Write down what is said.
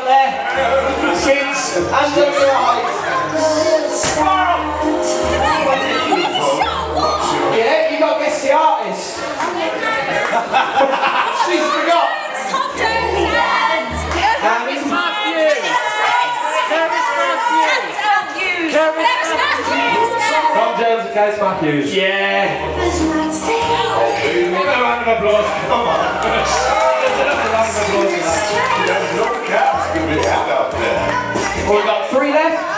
there. Kids, hands over your eyes. Yeah, you got to guess the artist. She's forgot. Harris Matthews. Tom Jones and Case Matthews. Yeah. Give a round of applause. Come on. There's no cats to be had out there. Well, we've got 3 left.